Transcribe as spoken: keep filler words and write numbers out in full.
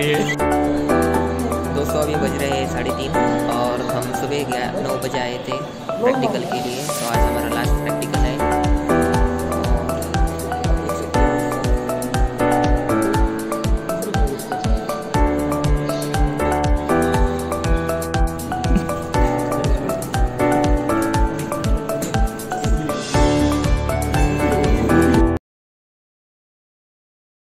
रही है। दोस्तों अभी बज रहे हैं साढ़े तीन और हम सुबह नौ बजे आए थे प्रैक्टिकल के लिए। तो आज हमारा लास्ट प्रैक्टिकल